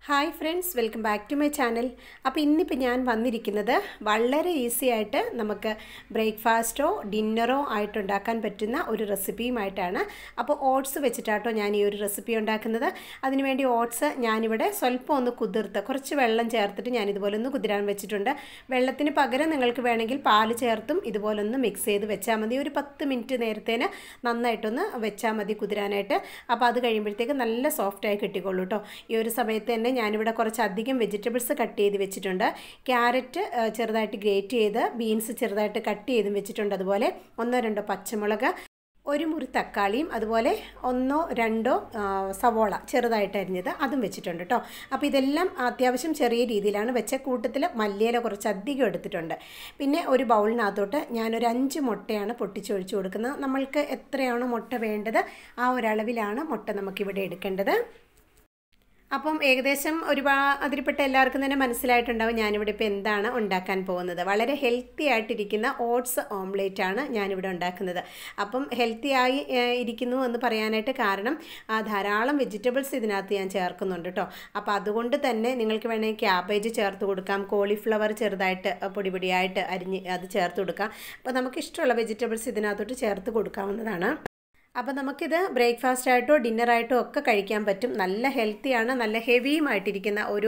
Hi friends, welcome back to my channel. അപ്പോൾ ഇന്നിപ്പോൾ ഞാൻ വന്നിരിക്കുന്നത് വളരെ ഈസി ആയിട്ട് നമുക്ക് ബ്രേക്ക്ഫാസ്റ്റോ ഡിന്നറോ ആയിട്ടുണ്ടാക്കാൻ പറ്റുന്ന ഒരു റെസിപ്പിയുമായിട്ടാണ്. അപ്പോൾ ഓട്സ് വെച്ചിട്ടാട്ടോ ഞാൻ ഈ ഒരു റെസിപ്പി ഉണ്ടാക്കുന്നത്. അതിനുവേണ്ടി ഓട്സ് ഞാനിവിടെ സ്വല്പം ഒന്ന് കുതിർത്ത് കുറച്ച് വെള്ളം ചേർത്തിട്ട് ഞാൻ ഇതുപോലെ ഒന്ന് കുതിരാൻ വെച്ചിട്ടുണ്ട്. വെള്ളത്തിന് പകരം നിങ്ങൾക്ക് വേണമെങ്കിൽ പാല് ചേർത്തും ഇതുപോലെ ഒന്ന് മിക്സ് ചെയ്ത് വെച്ചാൽ മതി. ഒരു 10 മിനിറ്റ് നേരത്തേന് നന്നായിട്ടൊന്ന് വെച്ചാൽ മതി കുതിരാനായിട്ട്. അപ്പോൾ അത് കഴിയുമ്പോഴത്തേക്ക് നല്ല സോഫ്റ്റായി കിട്ടിക്കോളൂ കേട്ടോ. ഈ ഒരു സമയത്ത് തന്നെ ഞാനിവിടെ കുറച്ചധികം വെജിറ്റബിൾസ് കട്ട് ചെയ്ത് വെച്ചിട്ടുണ്ട്. ക്യാരറ്റ് ചെറുതായിട്ട് ഗ്രേറ്റ് ചെയ്ത്, ബീൻസ് ചെറുതായിട്ട് കട്ട് ചെയ്തും വെച്ചിട്ടുണ്ട്. അതുപോലെ 1-2 പച്ചമുളക്, ഒരു മുറി തക്കാളിയും, അതുപോലെ 1-2 സവോള ചെറുതായിട്ട് അരിഞ്ഞത് അതും വെച്ചിട്ടുണ്ട് കേട്ടോ. അപ്പോൾ ഇതെല്ലാം അത്യാവശ്യം ചെറിയ രീതിയിലാണ് വെച്ച. കൂട്ടത്തിൽ മല്ലിയില കുറച്ചധികം എടുത്തിട്ടുണ്ട്. പിന്നെ ഒരു ബൗളിനകത്തോട്ട് ഞാനൊരു 5 മുട്ടയാണ് പൊട്ടിച്ചൊഴിച്ച് കൊടുക്കുന്നത്. നമ്മൾക്ക് എത്രയാണോ മുട്ട വേണ്ടത് ആ ഒരളവിലാണ് മുട്ട നമുക്കിവിടെ എടുക്കേണ്ടത്. അപ്പം ഏകദേശം അതിൽപ്പെട്ട എല്ലാവർക്കും തന്നെ മനസ്സിലായിട്ടുണ്ടാവും ഞാനിവിടെ ഇപ്പോൾ എന്താണ് ഉണ്ടാക്കാൻ പോകുന്നത്. വളരെ ഹെൽത്തി ആയിട്ടിരിക്കുന്ന ഓട്സ് ഓംലേറ്റ് ആണ് ഞാനിവിടെ ഉണ്ടാക്കുന്നത്. അപ്പം ഹെൽത്തി ആയി ഇരിക്കുന്നു എന്ന് പറയാനായിട്ട് കാരണം ധാരാളം വെജിറ്റബിൾസ് ഇതിനകത്ത് ഞാൻ ചേർക്കുന്നുണ്ട് കേട്ടോ. അപ്പോൾ അതുകൊണ്ട് തന്നെ നിങ്ങൾക്ക് വേണമെങ്കിൽ ക്യാബേജ് ചേർത്ത് കൊടുക്കാം, കോളിഫ്ലവർ ചെറുതായിട്ട് പൊടിയായിട്ട് അരിഞ്ഞ് അത് ചേർത്ത് കൊടുക്കാം. അപ്പോൾ നമുക്കിഷ്ടമുള്ള വെജിറ്റബിൾസ് ഇതിനകത്തോട്ട് ചേർത്ത് കൊടുക്കാവുന്നതാണ്. അപ്പോൾ നമുക്കിത് ബ്രേക്ക്ഫാസ്റ്റ് ആയിട്ടോ ഡിന്നറായിട്ടോ ഒക്കെ കഴിക്കാൻ പറ്റും. നല്ല ഹെൽത്തിയാണ്, നല്ല ഹെവിയുമായിട്ടിരിക്കുന്ന ഒരു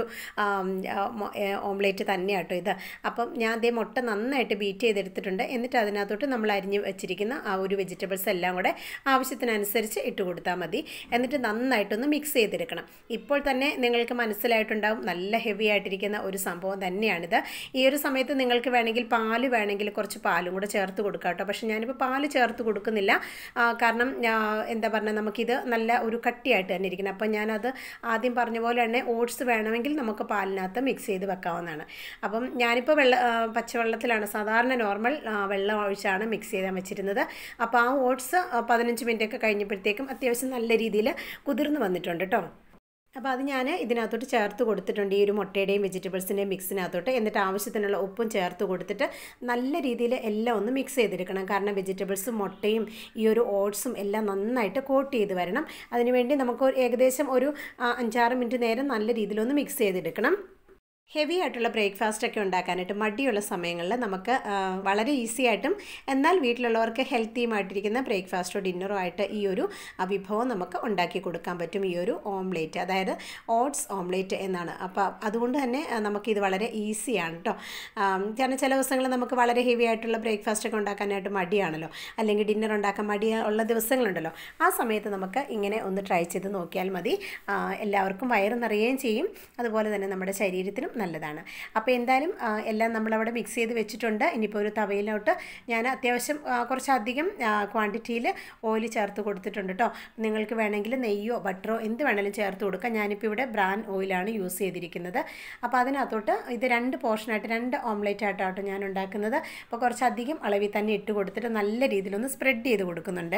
ഓംലേറ്റ് തന്നെയാട്ടോ ഇത്. അപ്പം ഞാൻ അതേ മുട്ട നന്നായിട്ട് ബീറ്റ് ചെയ്തെടുത്തിട്ടുണ്ട്. എന്നിട്ട് അതിനകത്തോട്ട് നമ്മൾ അരിഞ്ഞ് വെച്ചിരിക്കുന്ന ആ ഒരു വെജിറ്റബിൾസ് എല്ലാം കൂടെ ആവശ്യത്തിനനുസരിച്ച് ഇട്ട് കൊടുത്താൽ മതി. എന്നിട്ട് നന്നായിട്ടൊന്ന് മിക്സ് ചെയ്തെടുക്കണം. ഇപ്പോൾ തന്നെ നിങ്ങൾക്ക് മനസ്സിലായിട്ടുണ്ടാവും നല്ല ഹെവി ആയിട്ടിരിക്കുന്ന ഒരു സംഭവം തന്നെയാണിത്. ഈ ഒരു സമയത്ത് നിങ്ങൾക്ക് വേണമെങ്കിൽ പാല് വേണമെങ്കിൽ കുറച്ച് പാലും കൂടെ ചേർത്ത് കൊടുക്കാം കേട്ടോ. പക്ഷേ ഞാനിപ്പോൾ പാല് ചേർത്ത് കൊടുക്കുന്നില്ല. കാരണം എന്താ പറഞ്ഞാൽ നമുക്കിത് നല്ല ഒരു കട്ടിയായിട്ട് തന്നെ ഇരിക്കണം. അപ്പം ഞാനത് ആദ്യം പറഞ്ഞ പോലെ തന്നെ ഓട്സ് വേണമെങ്കിൽ നമുക്ക് പാലിനകത്ത് മിക്സ് ചെയ്ത് വെക്കാവുന്നതാണ്. അപ്പം ഞാനിപ്പോൾ പച്ചവെള്ളത്തിലാണ്, സാധാരണ നോർമൽ വെള്ളം ഒഴിച്ചാണ് മിക്സ് ചെയ്താൽ വെച്ചിരുന്നത്. അപ്പോൾ ആ ഓട്സ് 15 മിനിറ്റൊക്കെ കഴിഞ്ഞപ്പോഴത്തേക്കും അത്യാവശ്യം നല്ല രീതിയിൽ കുതിർന്ന് വന്നിട്ടുണ്ട് കേട്ടോ. അപ്പോൾ അത് ഞാൻ ഇതിനകത്തോട്ട് ചേർത്ത് കൊടുത്തിട്ടുണ്ട്, ഈ ഒരു മുട്ടയുടെയും വെജിറ്റബിൾസിൻ്റെയും മിക്സിനകത്തോട്ട്. എന്നിട്ട് ആവശ്യത്തിനുള്ള ഉപ്പും ചേർത്ത് കൊടുത്തിട്ട് നല്ല രീതിയിൽ എല്ലാം ഒന്ന് മിക്സ് ചെയ്തെടുക്കണം. കാരണം വെജിറ്റബിൾസും മുട്ടയും ഈ ഒരു ഓട്സും എല്ലാം നന്നായിട്ട് കോട്ട് ചെയ്ത് വരണം. അതിനുവേണ്ടി നമുക്ക് ഏകദേശം ഒരു 5-6 മിനിറ്റ് നേരം നല്ല രീതിയിലൊന്ന് മിക്സ് ചെയ്തെടുക്കണം. ഹെവി ആയിട്ടുള്ള ബ്രേക്ക്ഫാസ്റ്റൊക്കെ ഉണ്ടാക്കാനായിട്ട് മടിയുള്ള സമയങ്ങളിൽ നമുക്ക് വളരെ ഈസി ആയിട്ടും എന്നാൽ വീട്ടിലുള്ളവർക്ക് ഹെൽത്തിയുമായിട്ടിരിക്കുന്ന ബ്രേക്ക്ഫാസ്റ്റോ ഡിന്നറോ ആയിട്ട് ഈ ഒരു വിഭവം നമുക്ക് ഉണ്ടാക്കി കൊടുക്കാൻ പറ്റും. ഈ ഒരു ഓംലേറ്റ്, അതായത് ഓട്സ് ഓംലേറ്റ് എന്നാണ്. അപ്പോൾ അതുകൊണ്ട് തന്നെ നമുക്കിത് വളരെ ഈസിയാണ് കേട്ടോ. കാരണം ചില ദിവസങ്ങളിൽ നമുക്ക് വളരെ ഹെവി ആയിട്ടുള്ള ബ്രേക്ക്ഫാസ്റ്റൊക്കെ ഉണ്ടാക്കാനായിട്ട് മടിയാണല്ലോ, അല്ലെങ്കിൽ ഡിന്നർ ഉണ്ടാക്കാൻ മടിയുള്ള ദിവസങ്ങളുണ്ടല്ലോ. ആ സമയത്ത് നമുക്ക് ഇങ്ങനെ ഒന്ന് ട്രൈ ചെയ്ത് നോക്കിയാൽ മതി. എല്ലാവർക്കും വയറ് നിറയുകയും ചെയ്യും, അതുപോലെ തന്നെ നമ്മുടെ ശരീരത്തിനും നല്ലതാണ്. അപ്പോൾ എന്തായാലും എല്ലാം നമ്മളവിടെ മിക്സ് ചെയ്ത് വെച്ചിട്ടുണ്ട്. ഇനിയിപ്പോൾ ഒരു തവയിലോട്ട് ഞാൻ അത്യാവശ്യം കുറച്ചധികം ക്വാണ്ടിറ്റിയിൽ ഓയിൽ ചേർത്ത് കൊടുത്തിട്ടുണ്ട് കേട്ടോ. നിങ്ങൾക്ക് വേണമെങ്കിൽ നെയ്യോ ബട്ടറോ എന്ത് വേണമെങ്കിലും ചേർത്ത് കൊടുക്കാം. ഞാനിപ്പോൾ ഇവിടെ ബ്രാൻ ഓയിലാണ് യൂസ് ചെയ്തിരിക്കുന്നത്. അപ്പോൾ അതിനകത്തോട്ട് ഇത് 2 പോർഷനായിട്ട് 2 ഓംലേറ്റ് ആയിട്ടാട്ടോ ഞാൻ ഉണ്ടാക്കുന്നത്. അപ്പോൾ കുറച്ചധികം അളവിൽ തന്നെ ഇട്ട് കൊടുത്തിട്ട് നല്ല രീതിയിലൊന്ന് സ്പ്രെഡ് ചെയ്ത് കൊടുക്കുന്നുണ്ട്.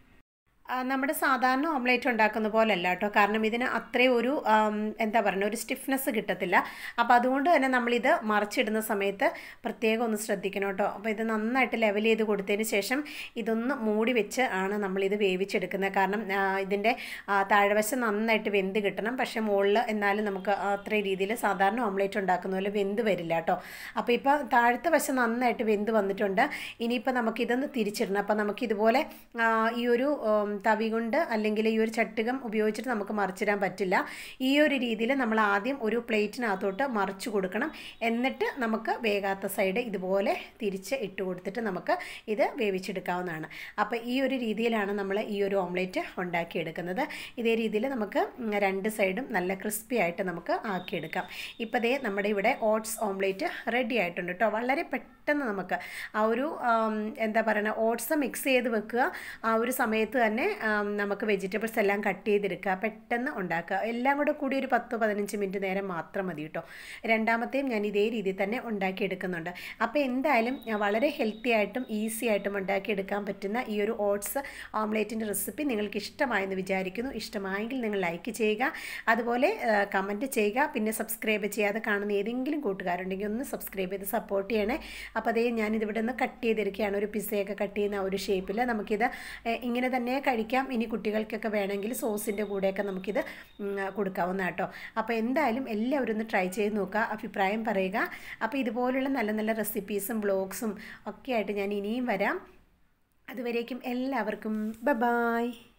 നമ്മുടെ സാധാരണ ഓംലേറ്റ് ഉണ്ടാക്കുന്ന പോലെ അല്ല കേട്ടോ. കാരണം ഇതിന് അത്രയും ഒരു എന്താ പറയുക, ഒരു സ്റ്റിഫ്നെസ് കിട്ടത്തില്ല. അപ്പോൾ അതുകൊണ്ട് തന്നെ നമ്മളിത് മറിച്ചിടുന്ന സമയത്ത് പ്രത്യേകം ഒന്ന് ശ്രദ്ധിക്കണം കേട്ടോ. അപ്പോൾ ഇത് നന്നായിട്ട് ലെവൽ ചെയ്ത് കൊടുത്തതിന് ശേഷം ഇതൊന്ന് മൂടി വെച്ച് ആണ് നമ്മളിത് വേവിച്ചെടുക്കുന്നത്. കാരണം ഇതിൻ്റെ താഴ്വശം നന്നായിട്ട് വെന്ത് കിട്ടണം. പക്ഷേ മുകളിൽ എന്നാലും നമുക്ക് അത്രയും രീതിയിൽ സാധാരണ ഓംലേറ്റ് ഉണ്ടാക്കുന്ന പോലെ വെന്ത് വരില്ല കേട്ടോ. അപ്പോൾ ഇപ്പോൾ താഴത്തെ വശം നന്നായിട്ട് വെന്ത് വന്നിട്ടുണ്ട്. ഇനിയിപ്പോൾ നമുക്കിതൊന്ന് തിരിച്ചിടണം. അപ്പോൾ നമുക്കിതുപോലെ ഈ ഒരു തവി കൊണ്ട് അല്ലെങ്കിൽ ഈ ഒരു ചട്ടുകം ഉപയോഗിച്ചിട്ട് നമുക്ക് മറിച്ചിടാൻ പറ്റില്ല. ഈ ഒരു രീതിയിൽ നമ്മൾ ആദ്യം ഒരു പ്ലേറ്റിനകത്തോട്ട് മറിച്ച് കൊടുക്കണം. എന്നിട്ട് നമുക്ക് വേകാത്ത സൈഡ് ഇതുപോലെ തിരിച്ച് ഇട്ട് കൊടുത്തിട്ട് നമുക്ക് ഇത് വേവിച്ചെടുക്കാവുന്നതാണ്. അപ്പോൾ ഈ ഒരു രീതിയിലാണ് നമ്മൾ ഈ ഒരു ഓംലേറ്റ് ഉണ്ടാക്കിയെടുക്കുന്നത്. ഇതേ രീതിയിൽ നമുക്ക് 2 സൈഡും നല്ല ക്രിസ്പി ആയിട്ട് നമുക്ക് ആക്കിയെടുക്കാം. ഇപ്പോൾ ദേ നമ്മുടെ ഇവിടെ ഓട്സ് ഓംലേറ്റ് റെഡി ആയിട്ടുണ്ട് കേട്ടോ. വളരെ പെട്ടെന്ന് നമുക്ക് ആ ഒരു എന്താ പറയുക, ഓട്സ് മിക്സ് ചെയ്ത് വെക്കുക. ആ ഒരു സമയത്ത് തന്നെ നമുക്ക് വെജിറ്റബിൾസ് എല്ലാം കട്ട് ചെയ്തെടുക്കുക, പെട്ടെന്ന് ഉണ്ടാക്കുക. എല്ലാം കൂടി ഒരു 10-15 മിനിറ്റ് നേരം മാത്രം മതി കേട്ടോ. രണ്ടാമത്തെയും ഞാൻ ഇതേ രീതിയിൽ തന്നെ ഉണ്ടാക്കിയെടുക്കുന്നുണ്ട്. അപ്പോൾ എന്തായാലും വളരെ ഹെൽത്തി ആയിട്ടും ഈസി ആയിട്ടും ഉണ്ടാക്കിയെടുക്കാൻ പറ്റുന്ന ഈ ഒരു ഓട്സ് ഓംലേറ്റിൻ്റെ റെസിപ്പി നിങ്ങൾക്ക് ഇഷ്ടമായെന്ന് വിചാരിക്കുന്നു. ഇഷ്ടമായെങ്കിൽ നിങ്ങൾ ലൈക്ക് ചെയ്യുക, അതുപോലെ കമൻറ്റ് ചെയ്യുക. പിന്നെ സബ്സ്ക്രൈബ് ചെയ്യാതെ കാണുന്ന ഏതെങ്കിലും കൂട്ടുകാരുണ്ടെങ്കിൽ ഒന്ന് സബ്സ്ക്രൈബ് ചെയ്ത് സപ്പോർട്ട് ചെയ്യണേ. അപ്പോൾ അതേ ഞാനിതിവിടെ നിന്ന് കട്ട് ചെയ്തെടുക്കുകയാണ്. ഒരു പിസ്സയൊക്കെ കട്ട് ചെയ്യുന്ന ഒരു ഷേപ്പിൽ നമുക്കിത് ഇങ്ങനെ തന്നെ കഴിക്കാം. ഇനി കുട്ടികൾക്കൊക്കെ വേണമെങ്കിൽ സോസിൻ്റെ കൂടെയൊക്കെ നമുക്കിത് കൊടുക്കാവുന്ന കേട്ടോ. അപ്പോൾ എന്തായാലും എല്ലാവരും ഒന്ന് ട്രൈ ചെയ്ത് നോക്കുക, അഭിപ്രായം പറയുക. അപ്പോൾ ഇതുപോലുള്ള നല്ല നല്ല റെസിപ്പീസും വ്ളോഗ്സും ഒക്കെ ആയിട്ട് ഞാൻ ഇനിയും വരാം. അതുവരേക്കും എല്ലാവർക്കും ബൈ.